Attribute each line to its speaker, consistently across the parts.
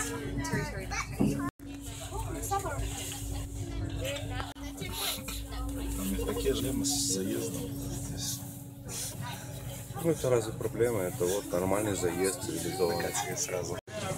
Speaker 1: Такие проблемы с заездом здесь.
Speaker 2: Ну, это разве проблема? Это вот нормальный заезд, цивилизованный.
Speaker 1: Сразу.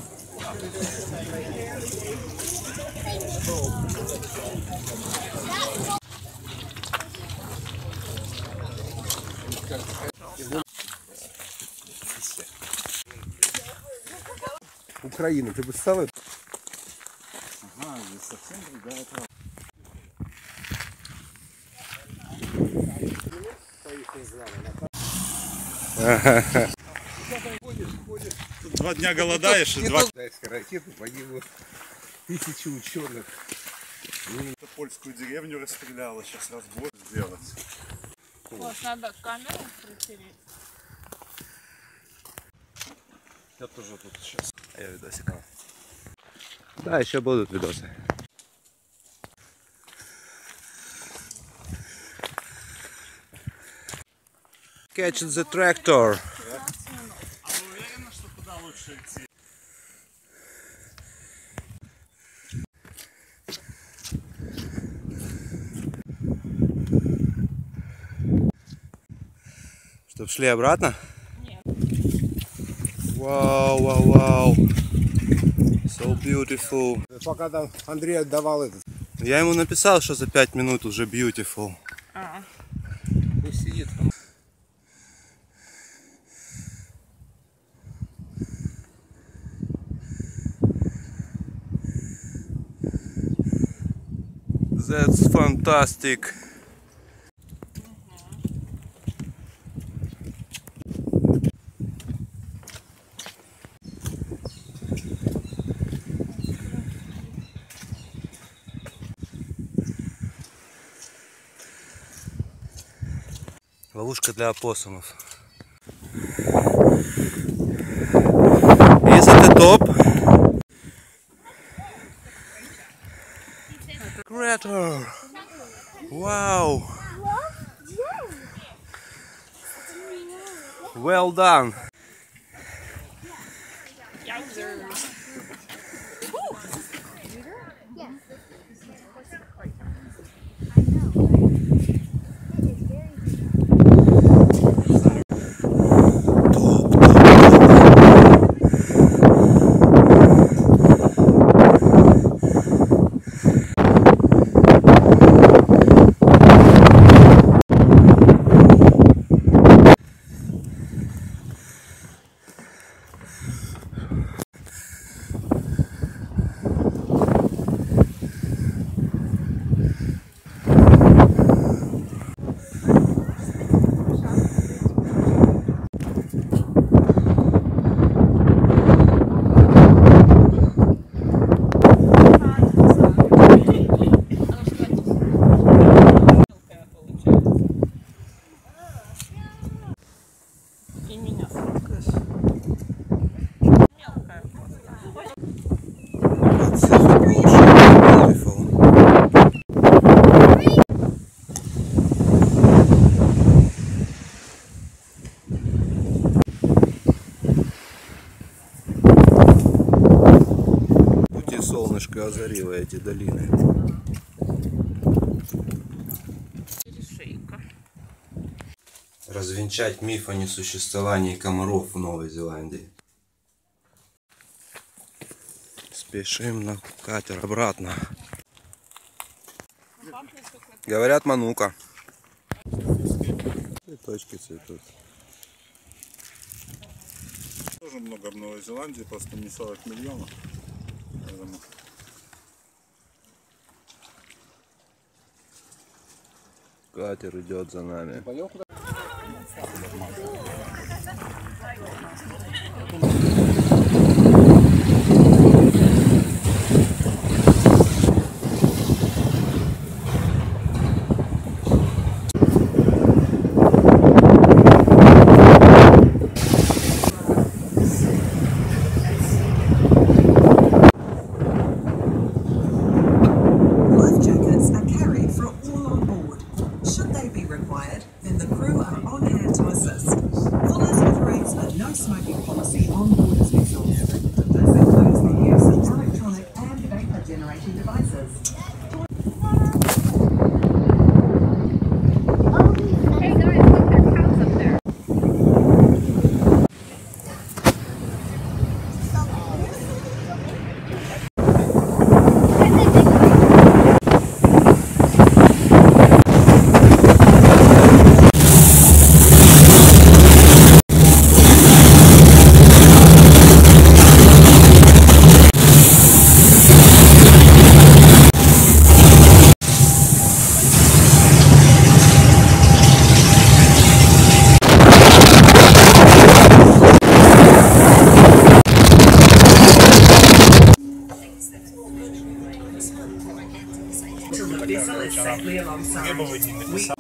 Speaker 2: Украина, ты представляешь?
Speaker 1: Ага, здесь совсем другая трасса. Тут 2 дня голодаешь и 2...
Speaker 2: Ракеты погибло 1000 ученых.
Speaker 1: Польскую деревню расстреляла, сейчас разбор сделать.
Speaker 3: Вот, надо камеру протереть.
Speaker 1: Я тоже тут сейчас. А я видосик.
Speaker 2: Да, еще будут видосы. Catch the tractor.
Speaker 1: А вы уверены, что туда лучше идти?
Speaker 2: Чтоб шли обратно?
Speaker 3: Нет.
Speaker 2: Вау, вау, вау. So beautiful.
Speaker 4: Пока там Андрей отдавал этот.
Speaker 2: Я ему написал, что за 5 минут уже beautiful.
Speaker 4: Пусть сидит там.
Speaker 2: That's fantastic. Ловушка для опоссумов. Is it a top? Crater! Wow! Well done!
Speaker 3: Yowzers. И меня сфоткаешь. Мелкая.
Speaker 2: Пути солнышко озарило эти долины.
Speaker 3: Перешейка.
Speaker 2: Развенчать миф о несуществовании комаров в Новой Зеландии. Спешим на катер обратно. Говорят, манука. Цветочки цветут.
Speaker 1: Тоже много в Новой Зеландии, просто не 40 миллионов. Поэтому...
Speaker 2: Катер идет за нами.
Speaker 5: Life jackets are carried for all on board. Should they be required, then the crew вчора требований не писали.